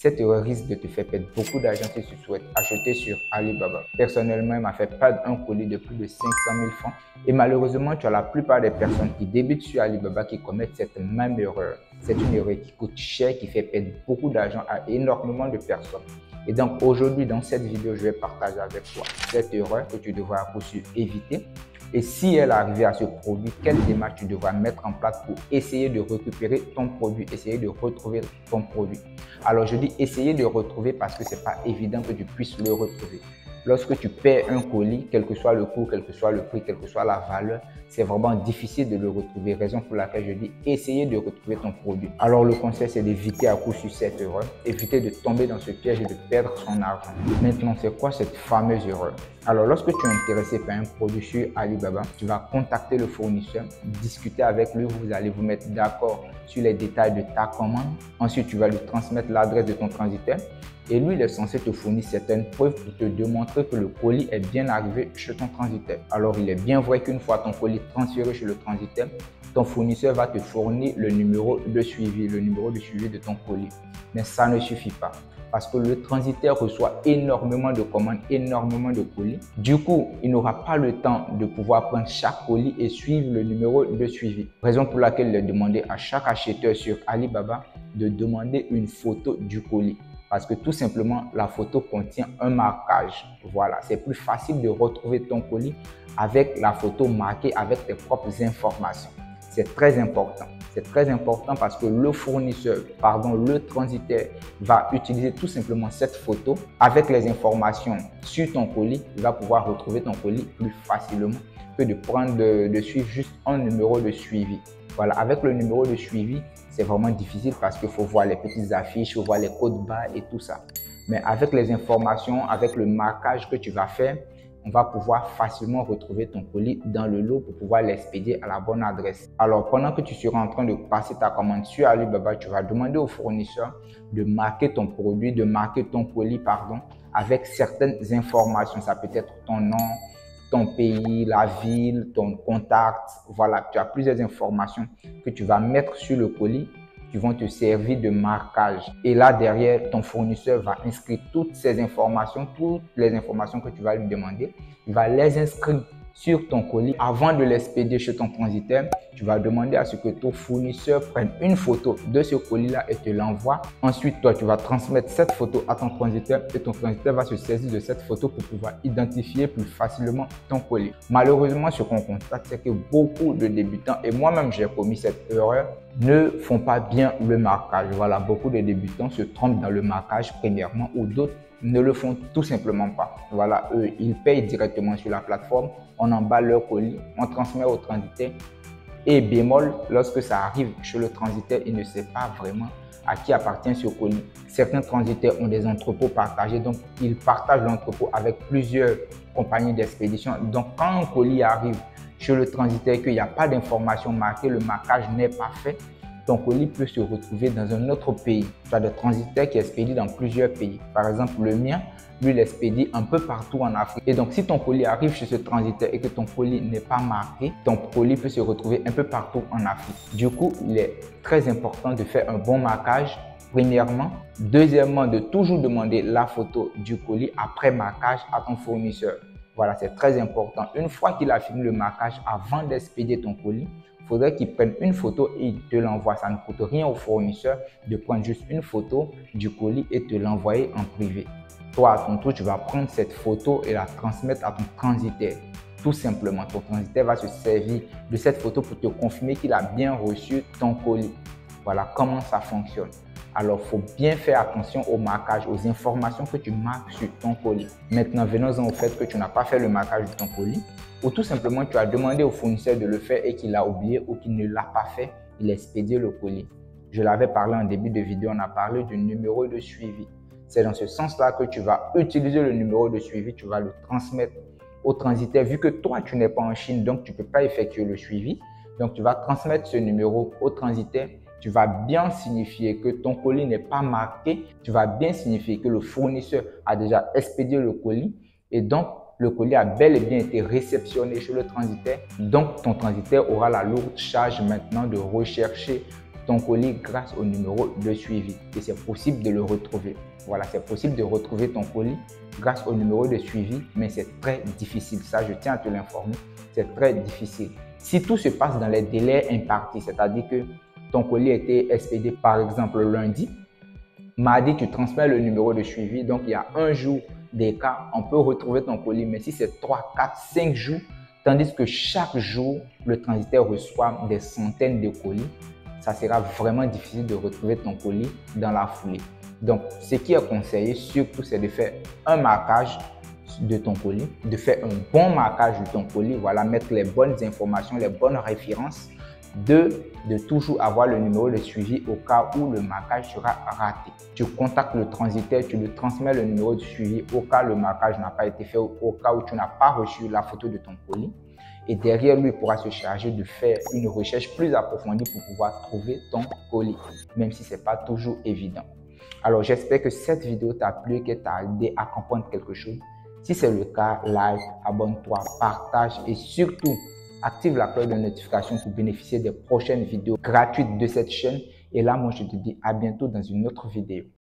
Cette erreur risque de te faire perdre beaucoup d'argent si tu souhaites acheter sur Alibaba. Personnellement, il m'a fait perdre un colis de plus de 500 000 francs. Et malheureusement, tu as la plupart des personnes qui débutent sur Alibaba qui commettent cette même erreur. C'est une erreur qui coûte cher, qui fait perdre beaucoup d'argent à énormément de personnes. Et donc aujourd'hui, dans cette vidéo, je vais partager avec toi cette erreur que tu devras à coup sûr éviter. Et si elle arrivait à ce produit, quelle démarche tu devras mettre en place pour essayer de récupérer ton produit, essayer de retrouver ton produit. Alors je dis essayer de retrouver parce que ce n'est pas évident que tu puisses le retrouver. Lorsque tu perds un colis, quel que soit le coût, quel que soit le prix, quelle que soit la valeur, c'est vraiment difficile de le retrouver. Raison pour laquelle je dis essayer de retrouver ton produit. Alors le conseil, c'est d'éviter à coup sûr cette erreur, éviter de tomber dans ce piège et de perdre son argent. Maintenant, c'est quoi cette fameuse erreur? Alors lorsque tu es intéressé par un produit sur Alibaba, tu vas contacter le fournisseur, discuter avec lui, vous allez vous mettre d'accord sur les détails de ta commande. Ensuite, tu vas lui transmettre l'adresse de ton transitaire. Et lui, il est censé te fournir certaines preuves pour te démontrer que le colis est bien arrivé chez ton transitaire. Alors, il est bien vrai qu'une fois ton colis transféré chez le transitaire, ton fournisseur va te fournir le numéro de suivi de ton colis. Mais ça ne suffit pas parce que le transitaire reçoit énormément de commandes, énormément de colis. Du coup, il n'aura pas le temps de pouvoir prendre chaque colis et suivre le numéro de suivi. Raison pour laquelle il est demandé à chaque acheteur sur Alibaba de demander une photo du colis. Parce que tout simplement, la photo contient un marquage. Voilà, c'est plus facile de retrouver ton colis avec la photo marquée avec tes propres informations. C'est très important. C'est très important parce que le fournisseur, le transitaire va utiliser tout simplement cette photo avec les informations sur ton colis. Il va pouvoir retrouver ton colis plus facilement que de suivre juste un numéro de suivi. Voilà, avec le numéro de suivi, c'est vraiment difficile parce qu'il faut voir les petites affiches, il faut voir les codes barres et tout ça. Mais avec les informations, avec le marquage que tu vas faire, on va pouvoir facilement retrouver ton colis dans le lot pour pouvoir l'expédier à la bonne adresse. Alors, pendant que tu seras en train de passer ta commande sur Alibaba, tu vas demander au fournisseur de marquer ton produit, de marquer ton colis, avec certaines informations. Ça peut être ton nom, ton pays, la ville, ton contact. Voilà, tu as plusieurs informations que tu vas mettre sur le colis qui vont te servir de marquage. Et là, derrière, ton fournisseur va inscrire toutes ces informations, toutes les informations que tu vas lui demander. Il va les inscrire sur ton colis. Avant de l'expédier chez ton transitaire, tu vas demander à ce que ton fournisseur prenne une photo de ce colis-là et te l'envoie. Ensuite, toi, tu vas transmettre cette photo à ton transitaire et ton transitaire va se saisir de cette photo pour pouvoir identifier plus facilement ton colis. Malheureusement, ce qu'on constate, c'est que beaucoup de débutants, et moi-même j'ai commis cette erreur, ne font pas bien le marquage. Voilà, beaucoup de débutants se trompent dans le marquage premièrement ou d'autres ne le font tout simplement pas. Voilà, eux, ils payent directement sur la plateforme, on emballe leur colis, on transmet au transitaire et bémol, lorsque ça arrive chez le transitaire, il ne sait pas vraiment à qui appartient ce colis. Certains transitaires ont des entrepôts partagés, donc ils partagent l'entrepôt avec plusieurs compagnies d'expédition. Donc quand un colis arrive chez le transitaire et qu'il n'y a pas d'information marquée, le marquage n'est pas fait, ton colis peut se retrouver dans un autre pays. Tu as des transitaires qui expédient dans plusieurs pays. Par exemple, le mien, lui, il expédie un peu partout en Afrique. Et donc, si ton colis arrive chez ce transitaire et que ton colis n'est pas marqué, ton colis peut se retrouver un peu partout en Afrique. Du coup, il est très important de faire un bon marquage, premièrement. Deuxièmement, de toujours demander la photo du colis après marquage à ton fournisseur. Voilà, c'est très important. Une fois qu'il a fini le marquage, avant d'expédier ton colis, il faudrait qu'il prenne une photo et il te l'envoie. Ça ne coûte rien au fournisseur de prendre juste une photo du colis et te l'envoyer en privé. Toi, à ton tour, tu vas prendre cette photo et la transmettre à ton transitaire. Tout simplement, ton transitaire va se servir de cette photo pour te confirmer qu'il a bien reçu ton colis. Voilà comment ça fonctionne. Alors, il faut bien faire attention au marquage, aux informations que tu marques sur ton colis. Maintenant, venons-en au fait que tu n'as pas fait le marquage de ton colis ou tout simplement tu as demandé au fournisseur de le faire et qu'il a oublié ou qu'il ne l'a pas fait, il a expédié le colis. Je l'avais parlé en début de vidéo, on a parlé du numéro de suivi. C'est dans ce sens-là que tu vas utiliser le numéro de suivi, tu vas le transmettre au transitaire. Vu que toi, tu n'es pas en Chine, donc tu ne peux pas effectuer le suivi. Donc, tu vas transmettre ce numéro au transitaire. Tu vas bien signifier que ton colis n'est pas marqué. Tu vas bien signifier que le fournisseur a déjà expédié le colis. Et donc, le colis a bel et bien été réceptionné chez le transitaire. Donc, ton transitaire aura la lourde charge maintenant de rechercher ton colis grâce au numéro de suivi et c'est possible de le retrouver. Voilà, c'est possible de retrouver ton colis grâce au numéro de suivi, mais c'est très difficile. Ça, je tiens à te l'informer, c'est très difficile. Si tout se passe dans les délais impartis, c'est-à-dire que ton colis a été expédié par exemple lundi, mardi, tu transmets le numéro de suivi, donc il y a un jour d'écart, on peut retrouver ton colis, mais si c'est 3, 4, 5 jours, tandis que chaque jour, le transitaire reçoit des centaines de colis, ça sera vraiment difficile de retrouver ton colis dans la foulée. Donc, ce qui est conseillé surtout, c'est de faire un marquage de ton colis, de faire un bon marquage de ton colis, voilà, mettre les bonnes informations, les bonnes références, de toujours avoir le numéro de suivi au cas où le marquage sera raté. Tu contactes le transitaire, tu lui transmets le numéro de suivi au cas où le marquage n'a pas été fait, au cas où tu n'as pas reçu la photo de ton colis. Et derrière lui, il pourra se charger de faire une recherche plus approfondie pour pouvoir trouver ton colis, même si ce n'est pas toujours évident. Alors, j'espère que cette vidéo t'a plu et qu'elle t'a aidé à comprendre quelque chose. Si c'est le cas, like, abonne-toi, partage et surtout, active la cloche de notification pour bénéficier des prochaines vidéos gratuites de cette chaîne. Et là, moi, je te dis à bientôt dans une autre vidéo.